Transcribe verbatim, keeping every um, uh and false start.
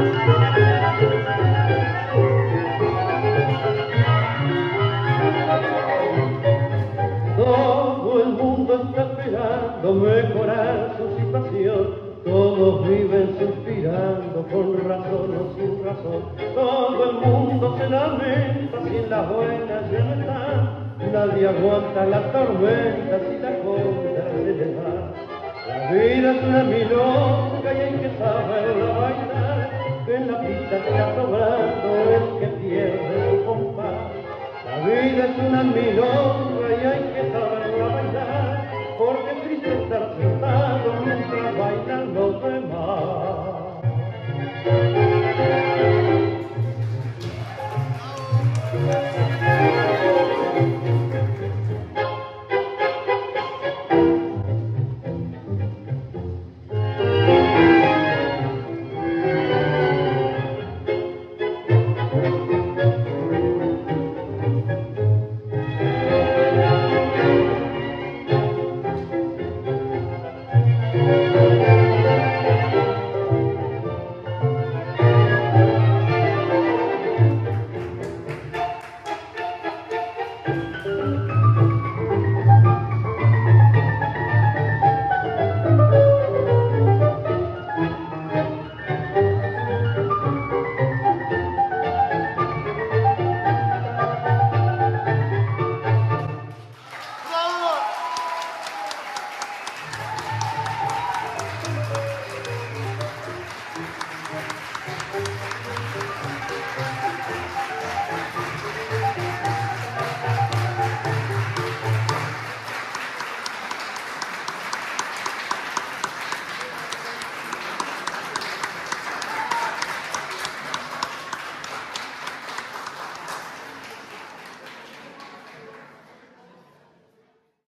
Todo el mundo está esperando mejorar su situación, todos viven suspirando con razón o sin razón. Todo el mundo se lamenta si en las buenas ya no están, nadie aguanta la tormenta si la contra se le va. La vida es una milonga